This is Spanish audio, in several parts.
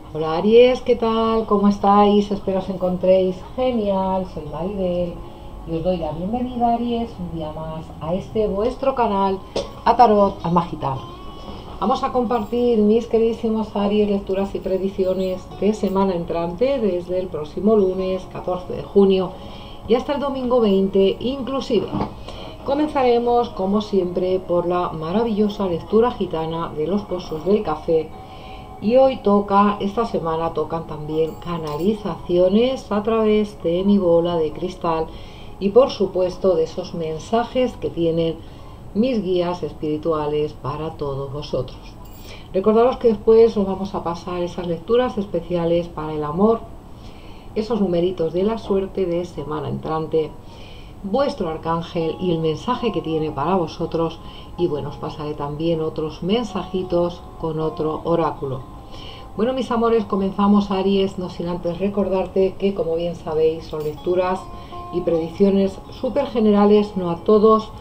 Hola Aries, ¿qué tal? ¿Cómo estáis? Espero os encontréis genial. Soy Maribel y os doy la bienvenida, Aries, un día más a este vuestro canal, a Tarot Alma Gitana. Vamos a compartir, mis queridísimos Aries, lecturas y predicciones de semana entrante desde el próximo lunes 14 de junio y hasta el domingo 20 inclusive. Comenzaremos, como siempre, por la maravillosa lectura gitana de los pozos del café. Y hoy esta semana tocan también canalizaciones a través de mi bola de cristal y por supuesto de esos mensajes que tienen mis guías espirituales para todos vosotros. Recordaros que después os vamos a pasar esas lecturas especiales para el amor, esos numeritos de la suerte de semana entrante, vuestro arcángel y el mensaje que tiene para vosotros, y bueno, os pasaré también otros mensajitos con otro oráculo. Bueno, mis amores, comenzamos, Aries, no sin antes recordarte que, como bien sabéis, son lecturas y predicciones súper generales, no a todos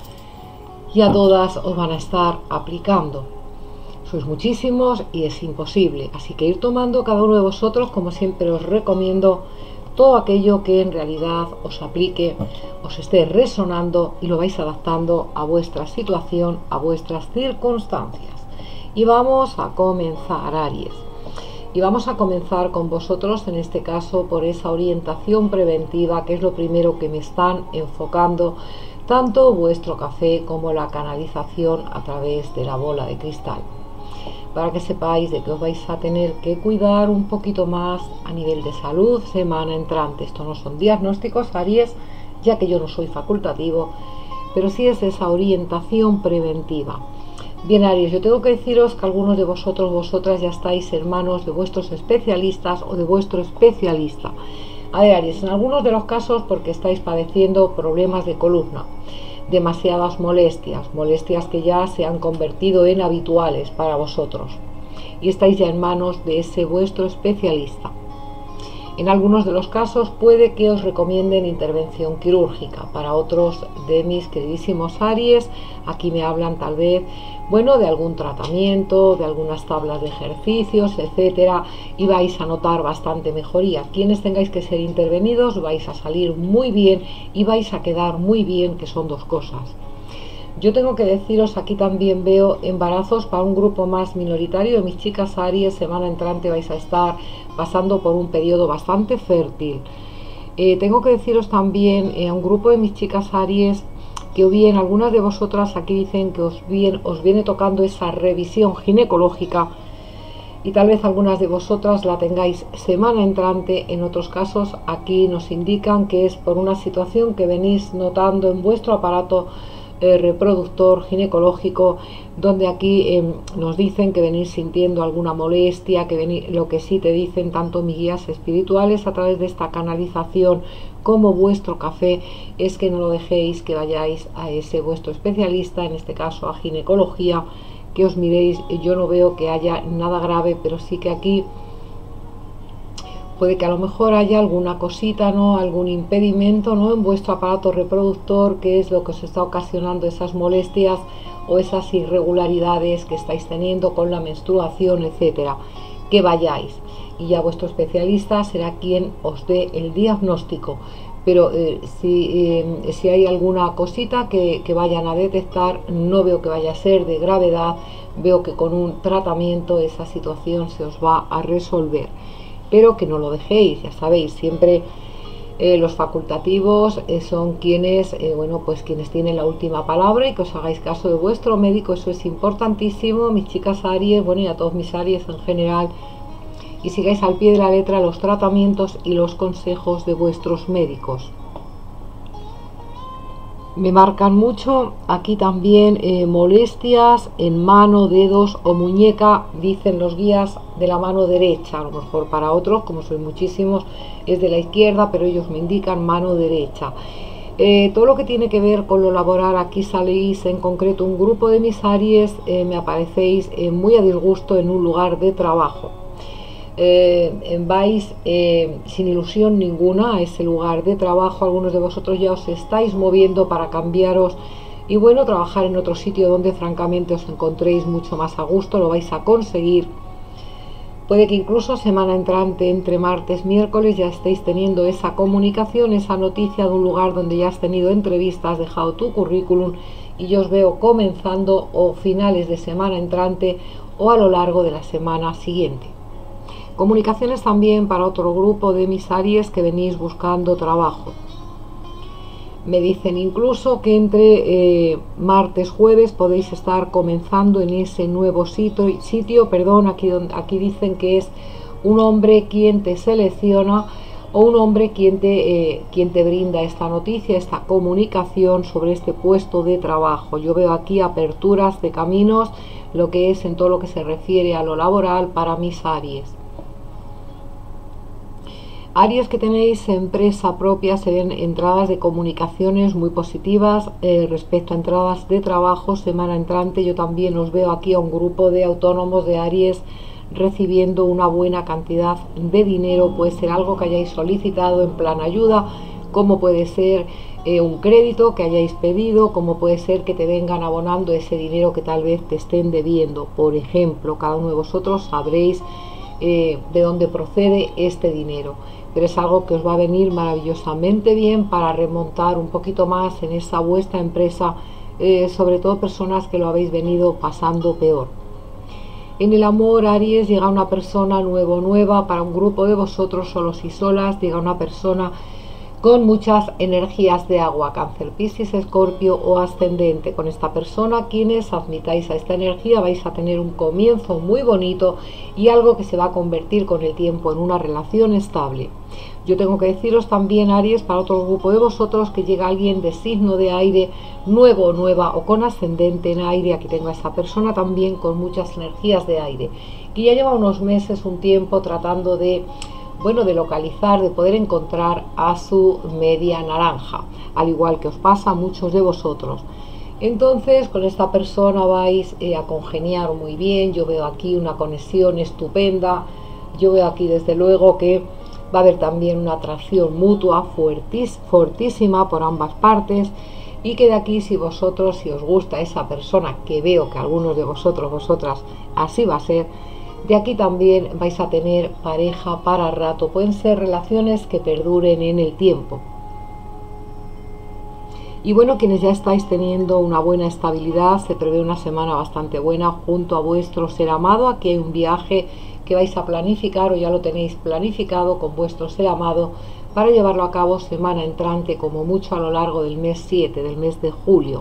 y a todas os van a estar aplicando. Sois muchísimos y es imposible, así que ir tomando cada uno de vosotros, como siempre os recomiendo, todo aquello que en realidad os aplique, os esté resonando y lo vais adaptando a vuestra situación, a vuestras circunstancias. Y vamos a comenzar, Aries. Y vamos a comenzar con vosotros, en este caso, por esa orientación preventiva, que es lo primero que me están enfocando, tanto vuestro café como la canalización a través de la bola de cristal, para que sepáis de que os vais a tener que cuidar un poquito más a nivel de salud semana entrante. Esto no son diagnósticos, Aries, ya que yo no soy facultativo, pero sí es esa orientación preventiva. Bien, Aries, yo tengo que deciros que algunos de vosotras ya estáis en manos de vuestros especialistas o de vuestro especialista. A ver, Aries, en algunos de los casos porque estáis padeciendo problemas de columna, demasiadas molestias que ya se han convertido en habituales para vosotros y estáis ya en manos de ese vuestro especialista. En algunos de los casos puede que os recomienden intervención quirúrgica. Para otros de mis queridísimos Aries, aquí me hablan tal vez, bueno, de algún tratamiento, de algunas tablas de ejercicios, etcétera, y vais a notar bastante mejoría. Quienes tengáis que ser intervenidos vais a salir muy bien y vais a quedar muy bien, que son dos cosas. Yo tengo que deciros, aquí también veo embarazos para un grupo más minoritario de mis chicas Aries. Semana entrante vais a estar pasando por un periodo bastante fértil. Tengo que deciros también a un grupo de mis chicas Aries que, o bien algunas de vosotras aquí dicen que os viene tocando esa revisión ginecológica, y tal vez algunas de vosotras la tengáis semana entrante. En otros casos aquí nos indican que es por una situación que venís notando en vuestro aparato reproductor ginecológico, donde aquí nos dicen que venís sintiendo alguna molestia, lo que sí te dicen tanto mis guías espirituales a través de esta canalización como vuestro café es que no lo dejéis, que vayáis a ese vuestro especialista, en este caso a ginecología, que os miréis. Yo no veo que haya nada grave, pero sí que aquí puede que a lo mejor haya alguna cosita, ¿no? Algún impedimento, ¿no? En vuestro aparato reproductor, que es lo que os está ocasionando esas molestias o esas irregularidades que estáis teniendo con la menstruación, etcétera. Que vayáis y ya vuestro especialista será quien os dé el diagnóstico. Pero si hay alguna cosita que vayan a detectar, no veo que vaya a ser de gravedad. Veo que con un tratamiento esa situación se os va a resolver, pero que no lo dejéis. Ya sabéis, siempre los facultativos son quienes, bueno, pues quienes tienen la última palabra, y que os hagáis caso de vuestro médico. Eso es importantísimo, mis chicas Aries, bueno, y a todos mis Aries en general, y sigáis al pie de la letra los tratamientos y los consejos de vuestros médicos. Me marcan mucho aquí también molestias en mano, dedos o muñeca, dicen los guías, de la mano derecha. A lo mejor para otros, como sois muchísimos, es de la izquierda, pero ellos me indican mano derecha. Todo lo que tiene que ver con lo laboral, aquí saléis en concreto un grupo de mis Aries, me aparecéis muy a disgusto en un lugar de trabajo. Vais sin ilusión ninguna a ese lugar de trabajo. Algunos de vosotros ya os estáis moviendo para cambiaros y, bueno, trabajar en otro sitio donde francamente os encontréis mucho más a gusto. Lo vais a conseguir, Puede que incluso semana entrante, entre martes y miércoles, ya estéis teniendo esa comunicación, esa noticia de un lugar donde ya has tenido entrevistas, has dejado tu currículum, y yo os veo comenzando o finales de semana entrante o a lo largo de la semana siguiente. Comunicaciones también para otro grupo de mis Aries que venís buscando trabajo. Me dicen incluso que entre martes, jueves podéis estar comenzando en ese nuevo sitio. Aquí dicen que es un hombre quien te selecciona o un hombre quien te brinda esta noticia, esta comunicación sobre este puesto de trabajo. Yo veo aquí aperturas de caminos, lo que es en todo lo que se refiere a lo laboral para mis Aries. Aries que tenéis empresa propia, se ven entradas de comunicaciones muy positivas respecto a entradas de trabajo semana entrante. Yo también os veo aquí a un grupo de autónomos de Aries recibiendo una buena cantidad de dinero. Puede ser algo que hayáis solicitado en plan ayuda, como puede ser un crédito que hayáis pedido, como puede ser que te vengan abonando ese dinero que tal vez te estén debiendo. Por ejemplo, cada uno de vosotros sabréis de dónde procede este dinero, pero es algo que os va a venir maravillosamente bien para remontar un poquito más en esa vuestra empresa, sobre todo personas que lo habéis venido pasando peor. En el amor, Aries, llega una persona nueva para un grupo de vosotros, solos y solas. Llega una persona con muchas energías de agua, Cáncer, Piscis, Escorpio o ascendente. Con esta persona, quienes admitáis a esta energía, vais a tener un comienzo muy bonito y algo que se va a convertir con el tiempo en una relación estable. Yo tengo que deciros también, Aries, para otro grupo de vosotros, que llega alguien de signo de aire, nuevo o nueva, o con ascendente en aire. Aquí tengo a esta persona también con muchas energías de aire, que ya lleva unos meses, un tiempo, tratando de localizar, de poder encontrar a su media naranja, al igual que os pasa a muchos de vosotros. Entonces con esta persona vais a congeniar muy bien. Yo veo aquí una conexión estupenda. Yo veo aquí desde luego que va a haber también una atracción mutua fortísima por ambas partes, y que de aquí, si os gusta esa persona, que veo que algunos de vosotras así va a ser, de aquí también vais a tener pareja para rato. Pueden ser relaciones que perduren en el tiempo. Y bueno, quienes ya estáis teniendo una buena estabilidad, se prevé una semana bastante buena junto a vuestro ser amado. Aquí hay un viaje que vais a planificar, o ya lo tenéis planificado con vuestro ser amado, para llevarlo a cabo semana entrante, como mucho a lo largo del mes 7, del mes de julio.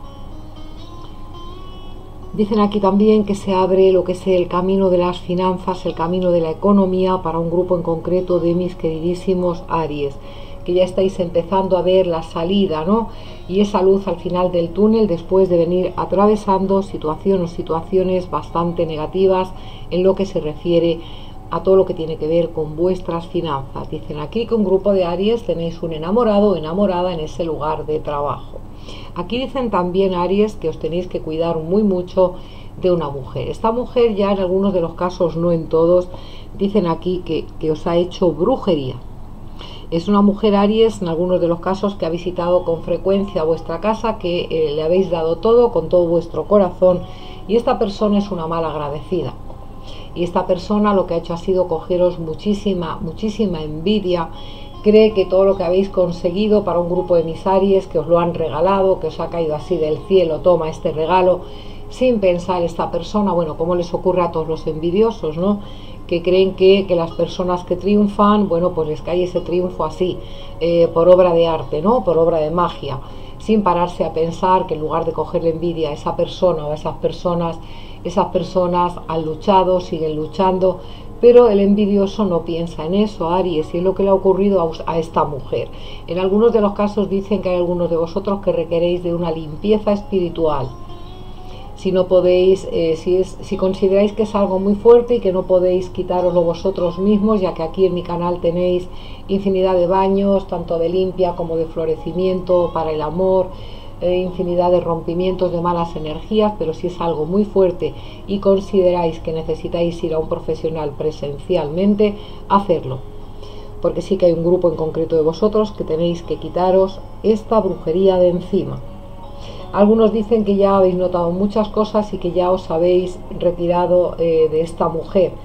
Dicen aquí también que se abre lo que es el camino de las finanzas, el camino de la economía para un grupo en concreto de mis queridísimos Aries, que ya estáis empezando a ver la salida, ¿no? Y esa luz al final del túnel, después de venir atravesando situaciones bastante negativas en lo que se refiere a todo lo que tiene que ver con vuestras finanzas. Dicen aquí que un grupo de Aries tenéis un enamorado o enamorada en ese lugar de trabajo. Aquí dicen también, Aries, que os tenéis que cuidar muy mucho de una mujer. Esta mujer, ya en algunos de los casos, no en todos, dicen aquí que os ha hecho brujería. Es una mujer, Aries, en algunos de los casos, que ha visitado con frecuencia vuestra casa, que le habéis dado todo con todo vuestro corazón, y esta persona es una mala agradecida. Y esta persona lo que ha hecho ha sido cogeros muchísima envidia. Cree que todo lo que habéis conseguido para un grupo de mis Aries, que os lo han regalado, que os ha caído así del cielo, toma este regalo, sin pensar esta persona, bueno, como les ocurre a todos los envidiosos, ¿no? Que creen que las personas que triunfan, bueno, pues les cae ese triunfo así, por obra de arte, ¿no? Por obra de magia, sin pararse a pensar que en lugar de cogerle envidia a esa persona o a esas personas han luchado, siguen luchando. Pero el envidioso no piensa en eso, Aries, y es lo que le ha ocurrido a esta mujer. En algunos de los casos dicen que hay algunos de vosotros que requeréis de una limpieza espiritual. Si no podéis, si consideráis que es algo muy fuerte y que no podéis quitároslo vosotros mismos, ya que aquí en mi canal tenéis infinidad de baños, tanto de limpia como de florecimiento para el amor, infinidad de rompimientos de malas energías, pero si es algo muy fuerte y consideráis que necesitáis ir a un profesional presencialmente, hacerlo, porque sí que hay un grupo en concreto de vosotros que tenéis que quitaros esta brujería de encima. Algunos dicen que ya habéis notado muchas cosas y que ya os habéis retirado de esta mujer,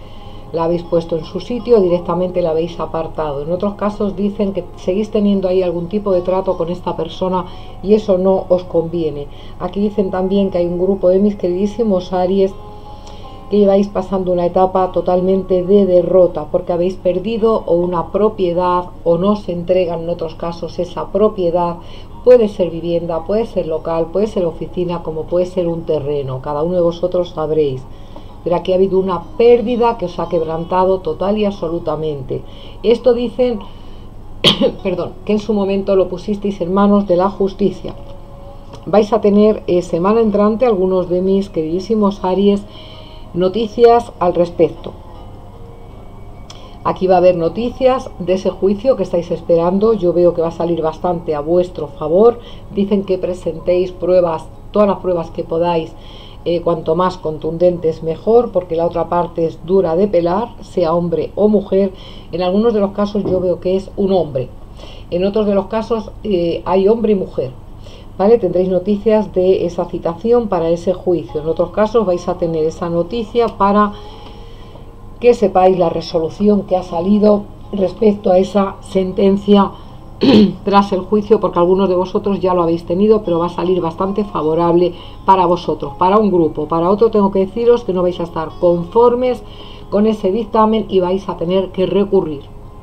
la habéis puesto en su sitio, directamente la habéis apartado. En otros casos dicen que seguís teniendo ahí algún tipo de trato con esta persona y eso no os conviene. Aquí dicen también que hay un grupo de mis queridísimos Aries que lleváis pasando una etapa totalmente de derrota porque habéis perdido o una propiedad o no se entregan en otros casos esa propiedad. Puede ser vivienda, puede ser local, puede ser oficina, como puede ser un terreno. Cada uno de vosotros sabréis. Pero aquí ha habido una pérdida que os ha quebrantado total y absolutamente. Esto dicen, perdón, que en su momento lo pusisteis en manos de la justicia. Vais a tener semana entrante, algunos de mis queridísimos Aries, noticias al respecto. Aquí va a haber noticias de ese juicio que estáis esperando. Yo veo que va a salir bastante a vuestro favor. Dicen que presentéis pruebas, todas las pruebas que podáis, cuanto más contundentes mejor, porque la otra parte es dura de pelar, sea hombre o mujer. En algunos de los casos yo veo que es un hombre, en otros de los casos hay hombre y mujer, ¿vale? Tendréis noticias de esa citación para ese juicio. En otros casos vais a tener esa noticia para que sepáis la resolución que ha salido respecto a esa sentencia tras el juicio, porque algunos de vosotros ya lo habéis tenido, pero va a salir bastante favorable para vosotros. Para un grupo, para otro tengo que deciros que no vais a estar conformes con ese dictamen y vais a tener que recurrir.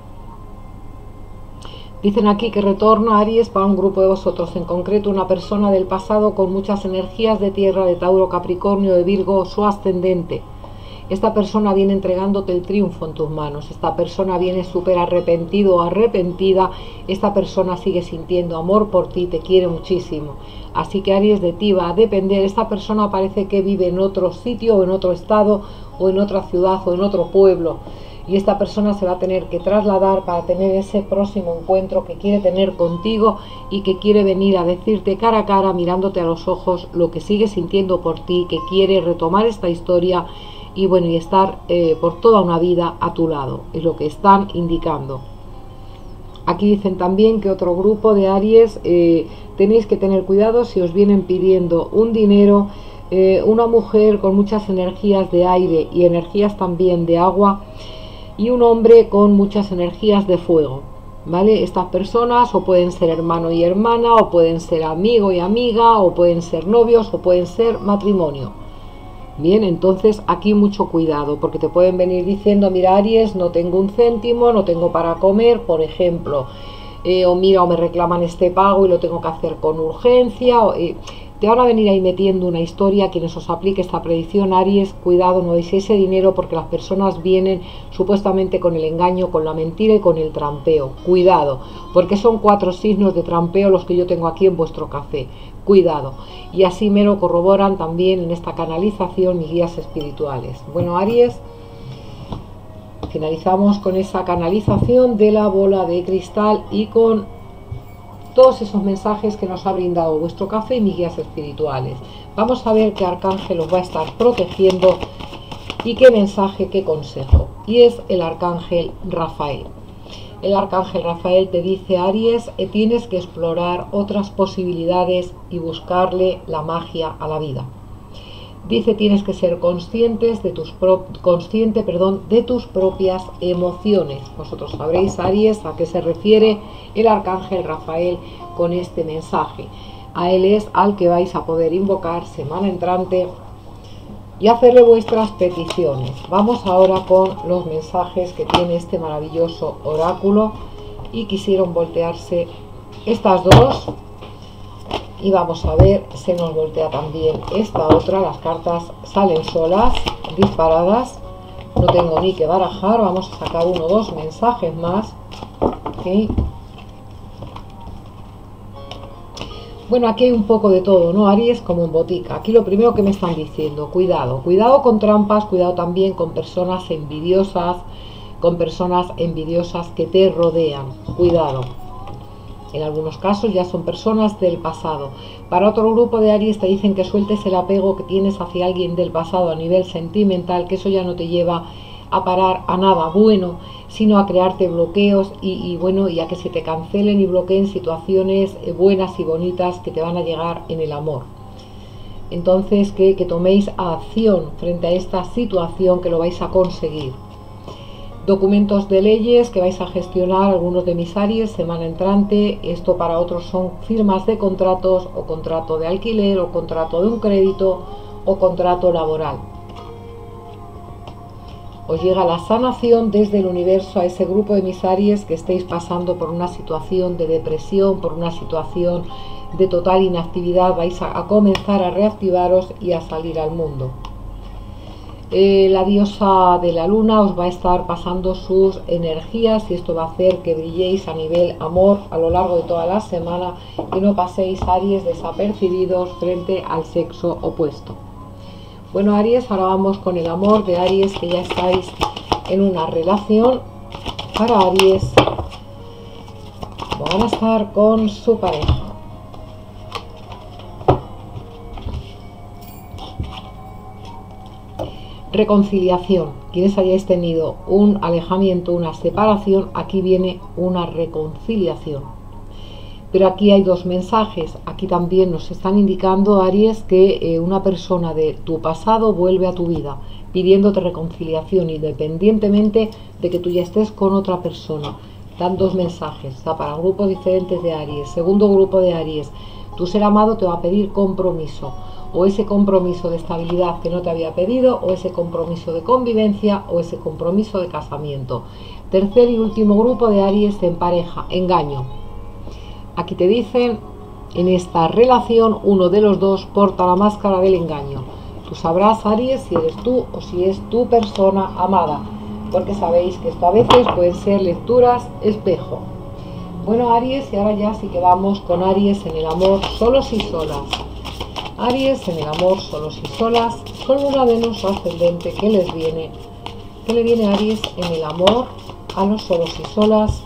Dicen aquí que retorna Aries para un grupo de vosotros, en concreto una persona del pasado con muchas energías de tierra, de Tauro, Capricornio, de Virgo, su ascendente. Esta persona viene entregándote el triunfo en tus manos. Esta persona viene súper arrepentido o arrepentida. Esta persona sigue sintiendo amor por ti, te quiere muchísimo. Así que Aries, de ti va a depender. Esta persona parece que vive en otro sitio o en otro estado o en otra ciudad o en otro pueblo. Y esta persona se va a tener que trasladar para tener ese próximo encuentro que quiere tener contigo y que quiere venir a decirte cara a cara, mirándote a los ojos, lo que sigue sintiendo por ti, que quiere retomar esta historia y bueno, y estar por toda una vida a tu lado, es lo que están indicando. Aquí dicen también que otro grupo de Aries, tenéis que tener cuidado si os vienen pidiendo un dinero, una mujer con muchas energías de aire y energías también de agua, y un hombre con muchas energías de fuego, ¿vale? Estas personas o pueden ser hermano y hermana, o pueden ser amigo y amiga, o pueden ser novios, o pueden ser matrimonio. Bien, entonces aquí mucho cuidado, porque te pueden venir diciendo, mira Aries, no tengo un céntimo, no tengo para comer, por ejemplo, o mira, o me reclaman este pago y lo tengo que hacer con urgencia, te van a venir ahí metiendo una historia. Quienes os aplique esta predicción, Aries, cuidado, no deis ese dinero, porque las personas vienen supuestamente con el engaño, con la mentira y con el trampeo. Cuidado, porque son 4 signos de trampeo los que yo tengo aquí en vuestro café. Cuidado, y así me lo corroboran también en esta canalización mis guías espirituales. Bueno, Aries, finalizamos con esa canalización de la bola de cristal y con todos esos mensajes que nos ha brindado vuestro café y mis guías espirituales. Vamos a ver qué arcángel os va a estar protegiendo y qué mensaje, qué consejo. Y es el arcángel Rafael. El arcángel Rafael te dice, Aries, tienes que explorar otras posibilidades y buscarle la magia a la vida. Dice, tienes que ser consciente de tus propias emociones. Vosotros sabréis, Aries, a qué se refiere el arcángel Rafael con este mensaje. A él es al que vais a poder invocar semana entrante y hacerle vuestras peticiones. Vamos ahora con los mensajes que tiene este maravilloso oráculo, y quisieron voltearse estas dos. Y vamos a ver, se nos voltea también esta otra, las cartas salen solas, disparadas, no tengo ni que barajar. Vamos a sacar 1 o 2 mensajes más. ¿Okay? Bueno, aquí hay un poco de todo, ¿no? Aries, como en botica. Aquí lo primero que me están diciendo, cuidado, cuidado con trampas, cuidado también con personas envidiosas, que te rodean, cuidado. En algunos casos ya son personas del pasado. Para otro grupo de Aries te dicen que sueltes el apego que tienes hacia alguien del pasado a nivel sentimental, que eso ya no te lleva a parar a nada bueno, sino a crearte bloqueos y bueno, y a que se te cancelen y bloqueen situaciones buenas y bonitas que te van a llegar en el amor. Entonces que toméis acción frente a esta situación, que lo vais a conseguir. documentos de leyes que vais a gestionar algunos de mis Aries semana entrante. Esto para otros son firmas de contratos o contrato de alquiler o contrato de un crédito o contrato laboral. Os llega la sanación desde el universo a ese grupo de mis Aries que estéis pasando por una situación de depresión, por una situación de total inactividad. Vais a comenzar a reactivaros y a salir al mundo. La diosa de la luna os va a estar pasando sus energías y esto va a hacer que brilléis a nivel amor a lo largo de toda la semana y no paséis, Aries, desapercibidos frente al sexo opuesto. Bueno, Aries, ahora vamos con el amor de Aries, que ya estáis en una relación. Para Aries, van a estar con su pareja. Reconciliación. Quienes hayáis tenido un alejamiento, una separación, aquí viene una reconciliación. Pero aquí hay dos mensajes. Aquí también nos están indicando, Aries, que una persona de tu pasado vuelve a tu vida pidiéndote reconciliación, independientemente de que tú ya estés con otra persona. Dan dos mensajes, está para grupos diferentes de Aries. Segundo grupo de Aries, tu ser amado te va a pedir compromiso, o ese compromiso de estabilidad que no te había pedido, o ese compromiso de convivencia, o ese compromiso de casamiento. Tercer y último grupo de Aries en pareja, engaño. Aquí te dicen, en esta relación uno de los dos porta la máscara del engaño. Tú sabrás, Aries, si eres tú o si es tu persona amada, porque sabéis que esto a veces pueden ser lecturas espejo. Bueno, Aries, y ahora ya sí que vamos con Aries en el amor, solos y solas. Aries en el amor, solos y solas, con una Venus ascendente que les viene. ¿Qué le viene a Aries en el amor a los solos y solas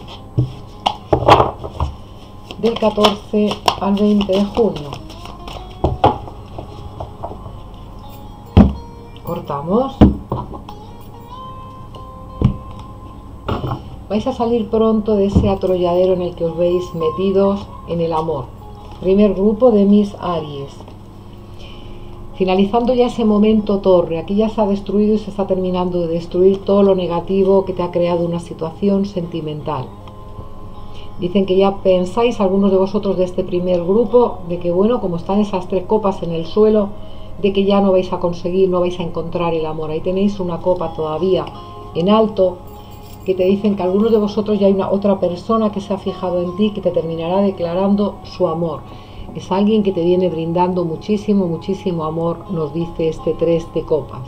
del 14 al 20 de junio? Cortamos. Vais a salir pronto de ese atolladero en el que os veis metidos en el amor. Primer grupo de mis Aries. Finalizando ya ese momento torre, aquí ya se ha destruido y se está terminando de destruir todo lo negativo que te ha creado una situación sentimental. Dicen que ya pensáis, algunos de vosotros de este primer grupo, de que bueno, como están esas tres copas en el suelo, de que ya no vais a conseguir, no vais a encontrar el amor. Ahí tenéis una copa todavía en alto, que te dicen que algunos de vosotros ya hay una otra persona que se ha fijado en ti, que te terminará declarando su amor. Es alguien que te viene brindando muchísimo, muchísimo amor, nos dice este 3 de copas.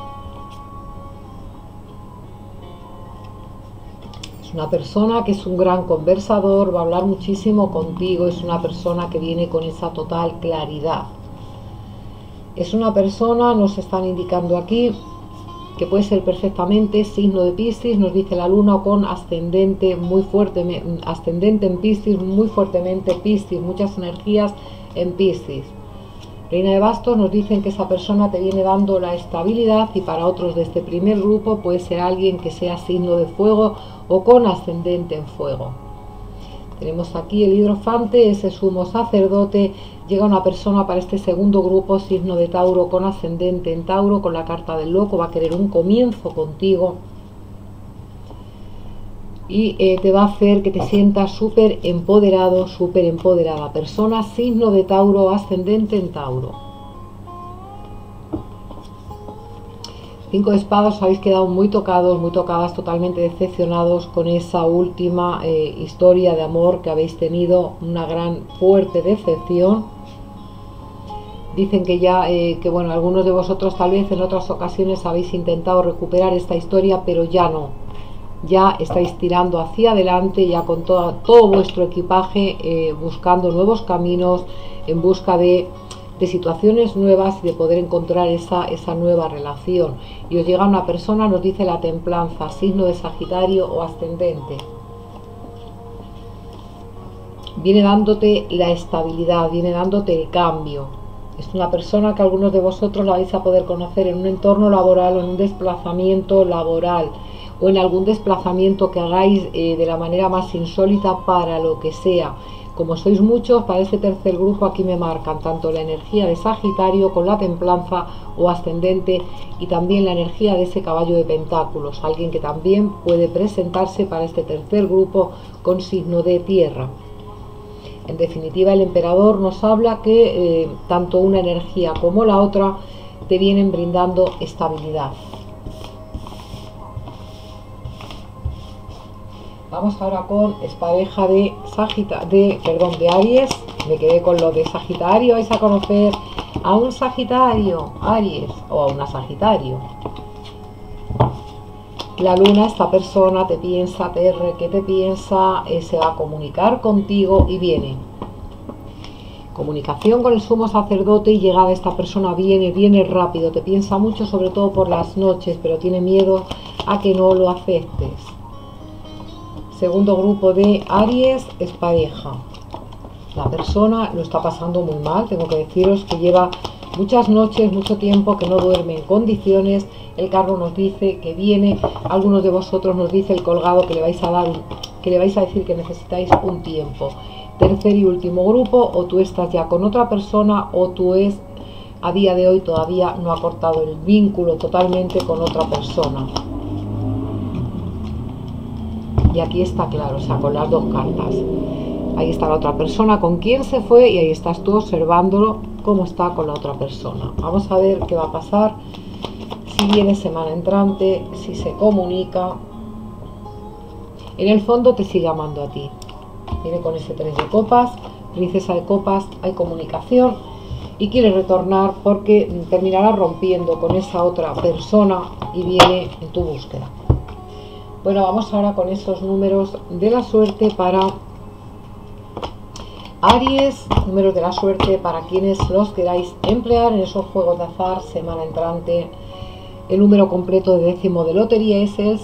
Es una persona que es un gran conversador, va a hablar muchísimo contigo, es una persona que viene con esa total claridad. Es una persona, nos están indicando aquí, que puede ser perfectamente signo de Piscis, nos dice la luna, o con ascendente muy fuerte, ascendente en Piscis, muy fuertemente Piscis, muchas energías en Piscis. Reina de Bastos, nos dicen que esa persona te viene dando la estabilidad, y para otros de este primer grupo puede ser alguien que sea signo de fuego o con ascendente en fuego. Tenemos aquí el hierofante, ese sumo sacerdote. Llega una persona para este segundo grupo, signo de Tauro, con ascendente en Tauro, con la carta del loco, va a querer un comienzo contigo y te va a hacer que te sientas súper empoderado, súper empoderada. Persona, signo de Tauro, ascendente en Tauro. 5 de espadas, os habéis quedado muy tocados, muy tocadas, totalmente decepcionados con esa última historia de amor que habéis tenido, una gran fuerte decepción. Dicen que ya, que bueno, algunos de vosotros tal vez en otras ocasiones habéis intentado recuperar esta historia, pero ya no. Ya estáis tirando hacia adelante, ya con todo vuestro equipaje, buscando nuevos caminos, en busca de situaciones nuevas y de poder encontrar esa nueva relación. Y os llega una persona, nos dice la templanza, signo de Sagitario o ascendente. Viene dándote la estabilidad, viene dándote el cambio. Es una persona que algunos de vosotros la vais a poder conocer en un entorno laboral o en un desplazamiento laboral. o en algún desplazamiento que hagáis de la manera más insólita para lo que sea. Como sois muchos, para este tercer grupo aquí me marcan tanto la energía de Sagitario con la templanza o ascendente y también la energía de ese caballo de pentáculos, alguien que también puede presentarse para este tercer grupo con signo de tierra. En definitiva, el emperador nos habla que tanto una energía como la otra te vienen brindando estabilidad. Vamos ahora con expareja de Aries. Me quedé con lo de Sagitario. Vais a conocer a un Sagitario, Aries, o a una Sagitario. La luna, esta persona te piensa, que te piensa, se va a comunicar contigo y viene. Comunicación con el sumo sacerdote y llegada. Esta persona viene rápido, te piensa mucho, sobre todo por las noches, pero tiene miedo a que no lo aceptes. Segundo grupo de Aries es pareja. La persona lo está pasando muy mal, tengo que deciros que lleva muchas noches, mucho tiempo que no duerme en condiciones. El carro nos dice que viene, algunos de vosotros nos dice el colgado que le vais a decir que necesitáis un tiempo. Tercer y último grupo, o tú estás ya con otra persona o tú a día de hoy todavía no ha cortado el vínculo totalmente con otra persona. Y aquí está claro, o sea, con las dos cartas. Ahí está la otra persona con quien se fue y ahí estás tú observándolo cómo está con la otra persona. Vamos a ver qué va a pasar, si viene semana entrante, si se comunica. En el fondo te sigue amando a ti. Viene con ese 3 de copas, princesa de copas, hay comunicación y quiere retornar porque terminará rompiendo con esa otra persona y viene en tu búsqueda. Bueno, vamos ahora con esos números de la suerte para Aries, números de la suerte para quienes los queráis emplear en esos juegos de azar semana entrante. El número completo de décimo de lotería es el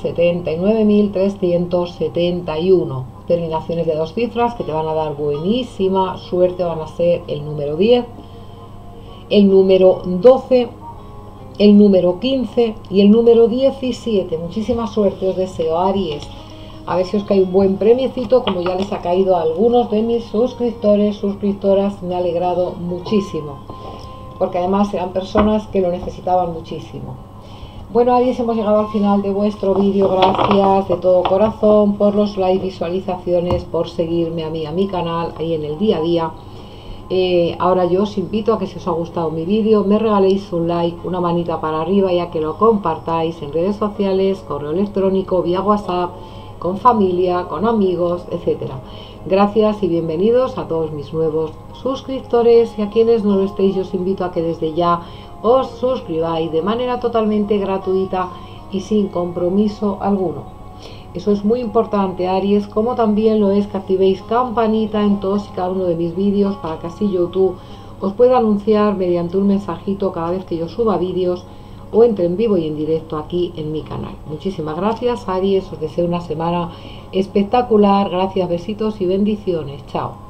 79.371. Terminaciones de 2 cifras que te van a dar buenísima suerte van a ser el número 10, el número 12, el número 15 y el número 17. Muchísima suerte os deseo, Aries. A ver si os cae un buen premiecito, como ya les ha caído a algunos de mis suscriptores, suscriptoras. Me ha alegrado muchísimo, porque además eran personas que lo necesitaban muchísimo. Bueno, Aries, hemos llegado al final de vuestro vídeo. Gracias de todo corazón por los likes, visualizaciones, por seguirme a mí, a mi canal, ahí en el día a día. Ahora yo os invito a que, si os ha gustado mi vídeo, me regaléis un like, una manita para arriba, ya que lo compartáis en redes sociales, correo electrónico, vía WhatsApp, con familia, con amigos, etcétera. Gracias y bienvenidos a todos mis nuevos suscriptores, y a quienes no lo estéis, yo os invito a que desde ya os suscribáis de manera totalmente gratuita y sin compromiso alguno. Eso es muy importante, Aries, como también lo es que activéis campanita en todos y cada uno de mis vídeos, para que así YouTube os pueda anunciar mediante un mensajito cada vez que yo suba vídeos o entre en vivo y en directo aquí en mi canal. Muchísimas gracias, Aries, os deseo una semana espectacular. Gracias, besitos y bendiciones. Chao.